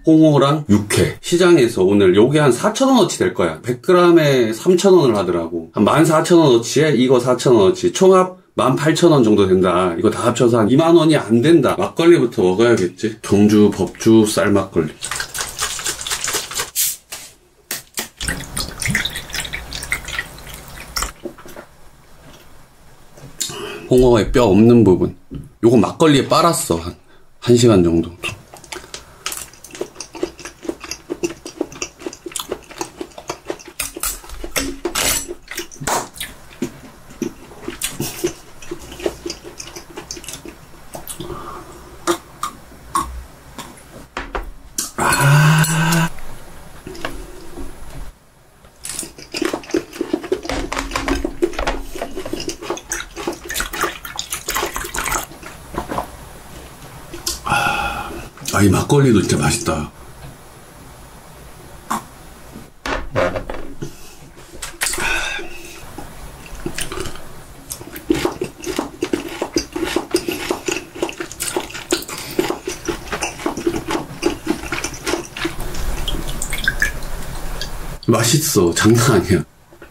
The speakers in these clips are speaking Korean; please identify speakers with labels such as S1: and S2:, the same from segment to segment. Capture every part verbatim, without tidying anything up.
S1: 홍어랑 육회. 시장에서 오늘 요게 한 사천 원어치 될 거야. 백 그램에 삼천 원을 하더라고. 한 만 사천 원어치에 이거 사천 원어치. 총합 만 팔천 원 정도 된다. 이거 다 합쳐서 한 이만 원이 안 된다. 막걸리부터 먹어야겠지. 경주 법주 쌀 막걸리. 홍어의 뼈 없는 부분. 요거 막걸리에 빨았어. 한, 한 시간 정도. 아. 아, 이 막걸리도 진짜 맛있다. 맛있어. 장난 아니야.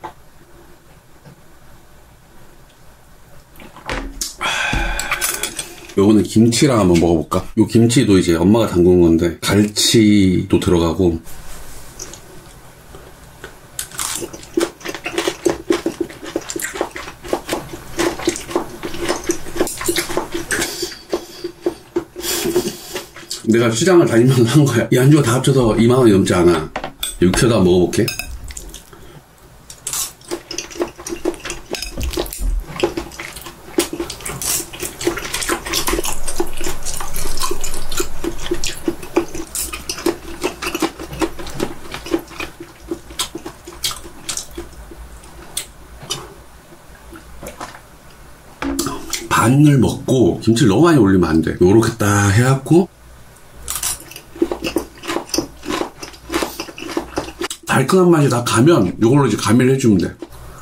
S1: 요거는 김치랑 한번 먹어볼까? 요 김치도 이제 엄마가 담근 건데 갈치도 들어가고. 내가 시장을 다니면서 한 거야. 이 안주가 다 합쳐서 이만 원이 넘지 않아. 육회도 한번 먹어볼게. 반을 먹고 김치를 너무 많이 올리면 안 돼. 요렇게 딱 해갖고 달큰한 맛이 다 가면 요걸로 이제 가미를 해주면 돼.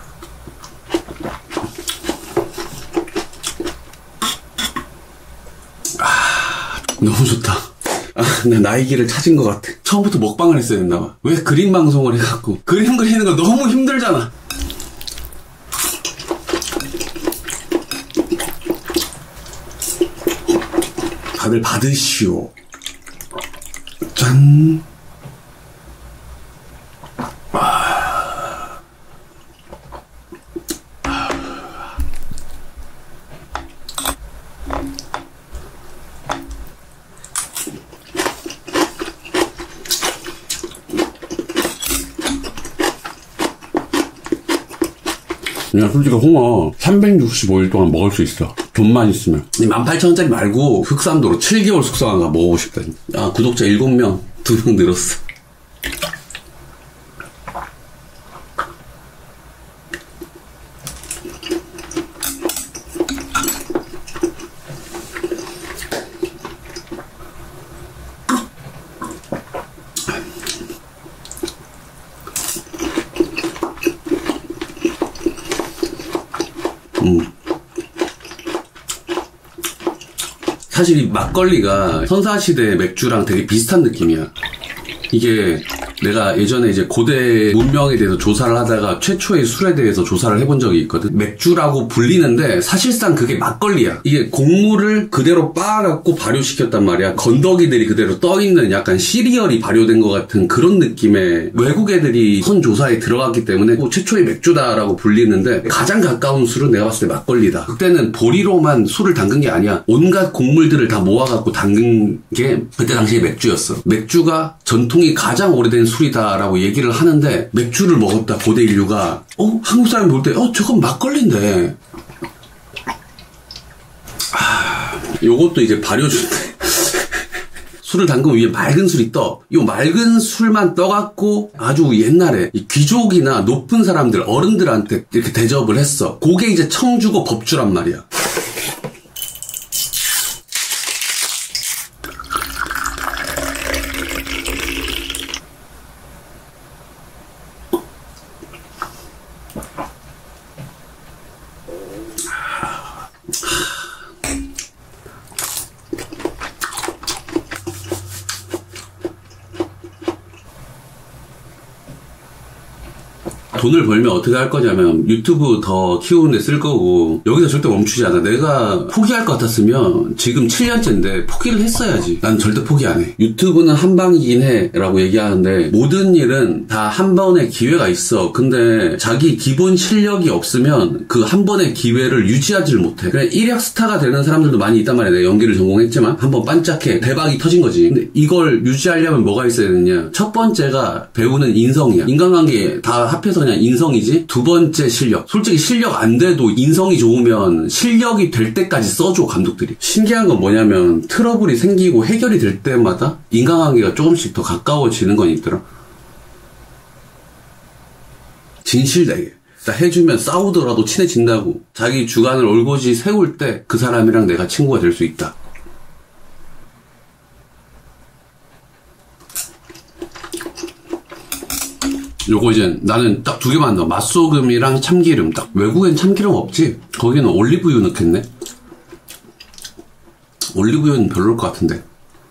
S1: 아, 너무 좋다. 아, 나 나의 길을 찾은 것 같아. 처음부터 먹방을 했어야 됐나봐. 왜 그림 방송을 해갖고. 그림 그리는 거 너무 힘들잖아. 다들 받으시오. 짠. 그냥 솔직히 홍어 삼백육십오 일 동안 먹을 수 있어. 돈만 있으면. 이 만 팔천 원짜리 말고 흑삼도로 칠 개월 숙성한 거 먹어보고 싶다. 아, 구독자 일곱 명, 두 명 늘었어. 음. 사실 이 막걸리가 선사시대 맥주랑 되게 비슷한 느낌이야. 이게 내가 예전에 이제 고대 문명에 대해서 조사를 하다가 최초의 술에 대해서 조사를 해본 적이 있거든. 맥주라고 불리는데 사실상 그게 막걸리야. 이게 곡물을 그대로 빻아갖고 발효시켰단 말이야. 건더기들이 그대로 떠있는 약간 시리얼이 발효된 것 같은 그런 느낌의, 외국 애들이 선 조사에 들어갔기 때문에 최초의 맥주다라고 불리는데 가장 가까운 술은 내가 봤을 때 막걸리다. 그때는 보리로만 술을 담근 게 아니야. 온갖 곡물들을 다 모아갖고 담근 게 그때 당시에 맥주였어. 맥주가 전통이 가장 오래된 술이다라고 얘기를 하는데, 맥주를 먹었다 고대 인류가 어? 한국 사람이 볼 때 어? 저건 막걸리인데. 아, 요것도 이제 발효주인데 술을 담그면 위에 맑은 술이 떠. 이 맑은 술만 떠갖고 아주 옛날에 이 귀족이나 높은 사람들, 어른들한테 이렇게 대접을 했어. 그게 이제 청주고 법주란 말이야. 돈을 벌면 어떻게 할 거냐면 유튜브 더 키우는 데 쓸 거고 여기서 절대 멈추지 않아. 내가 포기할 것 같았으면 지금 칠 년째인데 포기를 했어야지. 난 절대 포기 안 해. 유튜브는 한 방이긴 해 라고 얘기하는데 모든 일은 다 한 번의 기회가 있어. 근데 자기 기본 실력이 없으면 그 한 번의 기회를 유지하지를 못해. 그냥 일약 스타가 되는 사람들도 많이 있단 말이야. 내가 연기를 전공했지만 한번 반짝해 대박이 터진 거지. 근데 이걸 유지하려면 뭐가 있어야 되느냐. 첫 번째가 배우는 인성이야. 인간관계 다 합해서 그냥 인성이지. 두 번째 실력. 솔직히 실력 안 돼도 인성이 좋으면 실력이 될 때까지 써줘 감독들이. 신기한 건 뭐냐면 트러블이 생기고 해결이 될 때마다 인간관계가 조금씩 더 가까워지는 건 있더라. 진실되게 나 해주면 싸우더라도 친해진다고. 자기 주관을 올곧이 세울 때 그 사람이랑 내가 친구가 될 수 있다. 요거 이제 나는 딱 두 개만 넣어. 맛소금이랑 참기름. 딱 외국엔 참기름 없지? 거기는 올리브유 넣겠네. 올리브유는 별로일 것 같은데.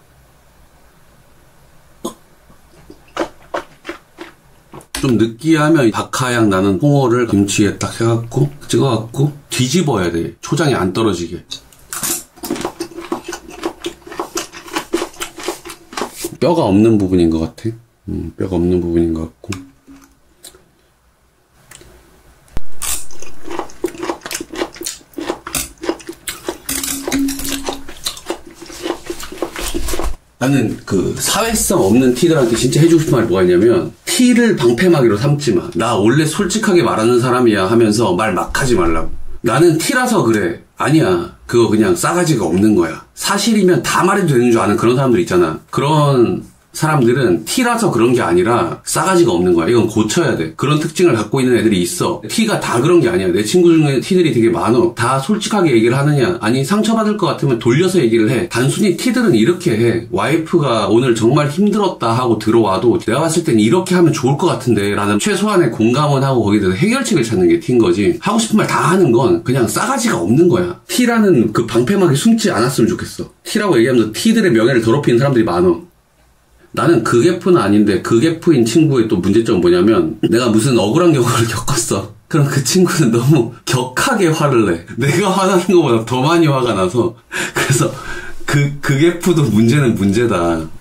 S1: 좀 느끼하면 박하향 나는 홍어를 김치에 딱 해갖고 찍어갖고 뒤집어야 돼. 초장이 안 떨어지게. 뼈가 없는 부분인 것 같아. 음, 뼈가 없는 부분인 것 같고. 나는 그 사회성 없는 티들한테 진짜 해주고 싶은 말이 뭐가 있냐면 티를 방패막이로 삼지 마. 나 원래 솔직하게 말하는 사람이야 하면서 말 막 하지 말라고. 나는 티라서 그래. 아니야. 그거 그냥 싸가지가 없는 거야. 사실이면 다 말해도 되는 줄 아는 그런 사람들 있잖아. 그런 사람들은 티라서 그런 게 아니라 싸가지가 없는 거야. 이건 고쳐야 돼. 그런 특징을 갖고 있는 애들이 있어. 티가 다 그런 게 아니야. 내 친구 중에 티들이 되게 많어. 다 솔직하게 얘기를 하느냐? 아니 상처받을 것 같으면 돌려서 얘기를 해. 단순히 티들은 이렇게 해. 와이프가 오늘 정말 힘들었다 하고 들어와도 내가 봤을 땐 이렇게 하면 좋을 것 같은데 라는 최소한의 공감은 하고 거기에 대해서 해결책을 찾는 게 티인 거지. 하고 싶은 말 다 하는 건 그냥 싸가지가 없는 거야. 티라는 그 방패막에 숨지 않았으면 좋겠어. 티라고 얘기하면서 티들의 명예를 더럽히는 사람들이 많어. 나는 극에프는 아닌데 극에프인 친구의 또 문제점은 뭐냐면 내가 무슨 억울한 경우를 겪었어. 그럼 그 친구는 너무 격하게 화를 내. 내가 화나는 것보다 더 많이 화가 나서. 그래서 그 극에프도 문제는 문제다.